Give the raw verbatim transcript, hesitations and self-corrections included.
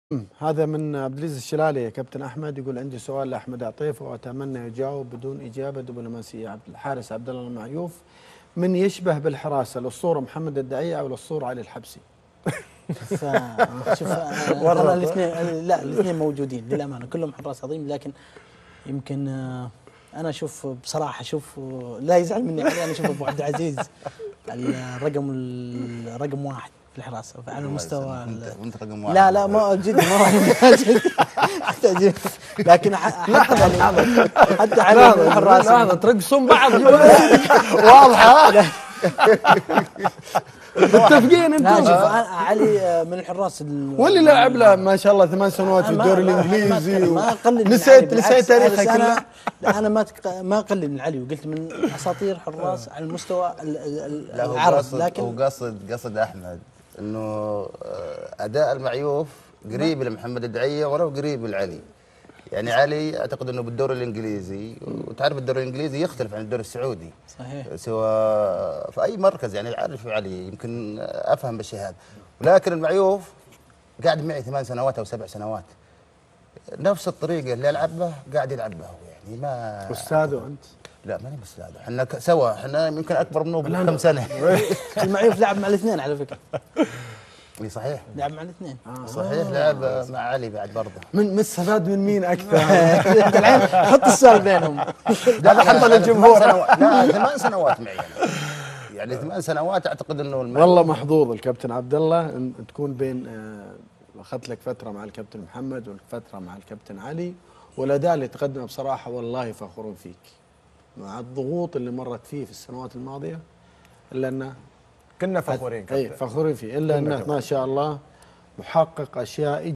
مم. هذا من عبد العزيز الشلالي يا كابتن احمد، يقول عندي سؤال لاحمد عطيف واتمنى يجاوب بدون اجابه دبلوماسيه. عبد الحارس عبد الله المعيوف، من يشبه بالحراسه، الاسطوره محمد الدعيع او الاسطوره علي الحبسي؟ ف شوف انا الاثنين، لا الاثنين موجودين للامانه، كلهم حراس عظيم، لكن يمكن انا اشوف بصراحه، اشوف لا يزعل مني علي، انا اشوف ابو عبد العزيز الرقم الرقم واحد في الحراسه على المستوى. وانت رقم واحد. لا لا ما جد ما لكن حتى علي حتى علي الحراس لحظه ترقصون بعض واضحه. متفقين انتم؟ لا شوف علي من الحراس واللي لاعب له ما شاء الله ثمان سنوات في الدوري الانجليزي. ما اقلل، نسيت نسيت تاريخه كله. لا انا ما ما اقلل من علي، وقلت من اساطير حراس على المستوى العرب. لكن هو قصد قصد احمد انه اداء المعيوف قريب لمحمد الدعية ولو قريب لعلي. يعني علي اعتقد انه بالدوري الانجليزي، وتعرف الدوري الانجليزي يختلف عن الدوري السعودي صحيح، سواء في اي مركز. يعني عارف علي يمكن افهم بالشيء هذا، ولكن المعيوف قاعد معي ثمان سنوات او سبع سنوات، نفس الطريقه اللي العب به قاعد يلعب به. يعني ما استاذه انت؟ لا ماني استاذ، احنا سوا، احنا يمكن اكبر منه بكم سنه. المعيوف لعب مع الاثنين على فكره. اي صحيح، لعب مع الاثنين. آه صحيح، لعب مع علي بعد برضه. من مستفاد من مين اكثر؟ الحين حط السؤال بينهم. هذا حطه للجمهور. لا ثمان سنوات معي أنا. يعني ثمان سنوات اعتقد انه والله محظوظ الكابتن عبد الله ان تكون بين، اخذت لك فتره مع الكابتن محمد وفتره مع الكابتن علي، والاداء اللي تقدمه بصراحه والله فخورون فيك مع الضغوط اللي مرت فيه في السنوات الماضيه، الا انه كنا فخورين كابتن. اي فخورين فيه، الا انه ما شاء الله محقق اشياء